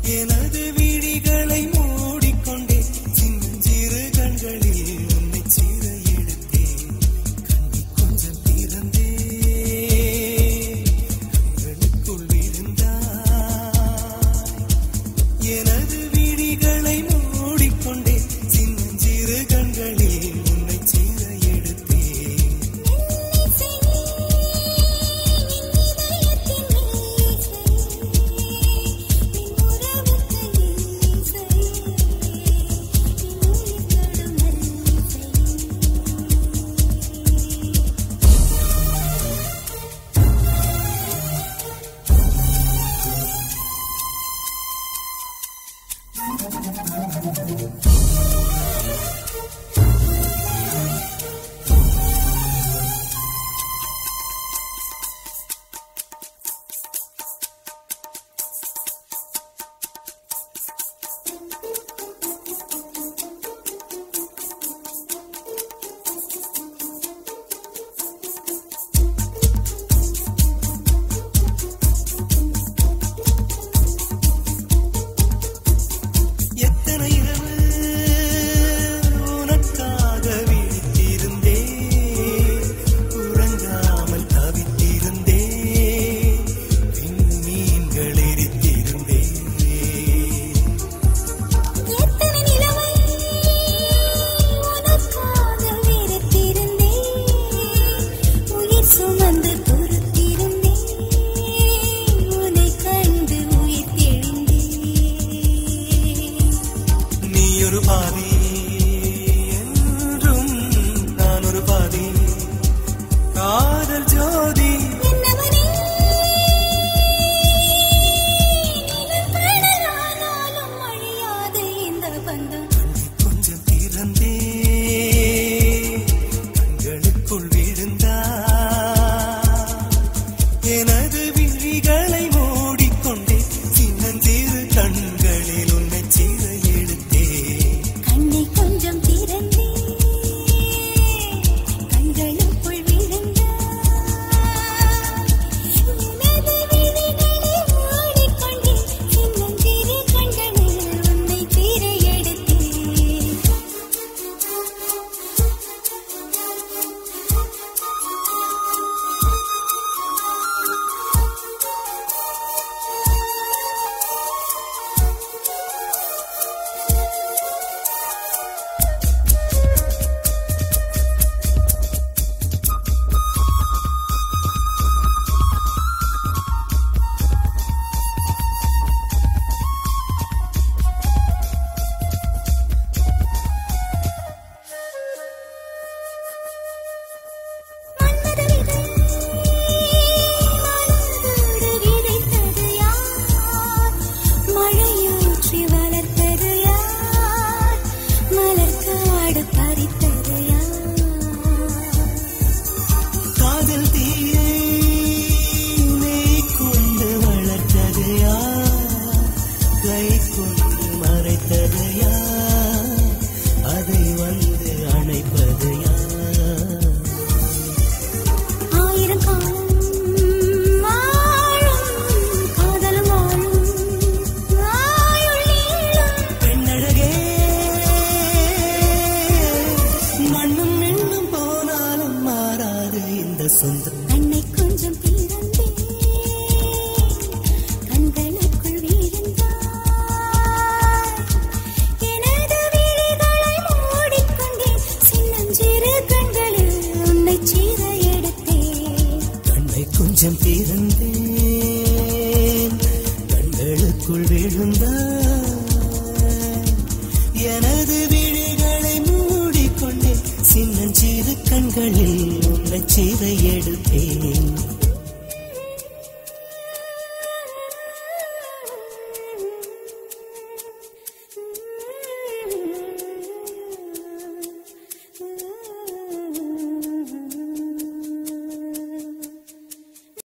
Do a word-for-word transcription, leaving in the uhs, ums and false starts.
எனது விழிகளை மூடிக்கொண்டே சின்னஞ்சிறு கண்களில் உன்னை சீர எடுத்தேன். கண்ணி கொஞ்சம் திறந்தே கண்களுக்குள் விழுந்தாய். எனது விழிகளை மூடிக்கொண்டே சின்னஞ்சிறு கண்களில் உன்னை சீர எடுத்தேன். எத்தனை இரவு உனக்காக விழித்திருந்தேன், உறங்காமல் தவித்திருந்தேன், விண்மீன்கள் எரித்திருந்தேன். எத்தனை நிலவை உனக்காக வெறுத்திருந்தேன், உயிர் சுமந்து பொறுத்திருந்தேன், உன்னை கண்டு உயிர் தெளிந்தேன். நீ ஒரு பாதி என்றும் நான் ஒரு பாதி, காதல் ஜோதி என்னவனே நிலப்படலானாலும் அழியாது இந்த பந்தம். கொஞ்சம் திறந்தே கண்களுக்குள் விழுந்தாய். எனது விழிகளை மூடிக்கொண்டே சின்னஞ்சிறு கண்களில் உன்னை சீர எடுத்தேன். கண்ணை கொஞ்சம் திறந்தே கண்களுக்குள் விழுந்தாய். எனது விழிகளை மூடிக்கொண்டே சின்னஞ்சிறு கண்களில் உன்னை சீர எடுத்தேன். மன்மத விதை மனதோடு விதைத்தது யார்? மழையூற்றி வளர்த்தது யார்? மலர்காடு பறித்தது யார்? காதல் தீயை நெய் கொண்டு வளர்த்தது யார்? கை கொண்டு மறைத்தது யார்? அதை வந்து அணைப்பது யார்? ஆயிரம் காலம் வாழும் காதலும் வாழும் ஆயுள் நீளும். பெண்ணழகே மண்ணும் மின்னும் போனாலும் மாறாது இந்த சொந்தம். கண்ணை கொஞ்சம் திறந்தே கண்களுக்குள் விழுந்தாய். எனது விழிகளை மூடிக்கொண்டே சின்னஞ்சிறு கண்களில் உன்னை சீர எடுத்தேன். கண்ணை கொஞ்சம் திறந்தேன் கண்களுக்குள் விழுந்தாய். எனது விழிகளை மூடிக்கொண்டே சின்னஞ்சிறு கண்களில் உன்னை சீர எடுத்தேன்.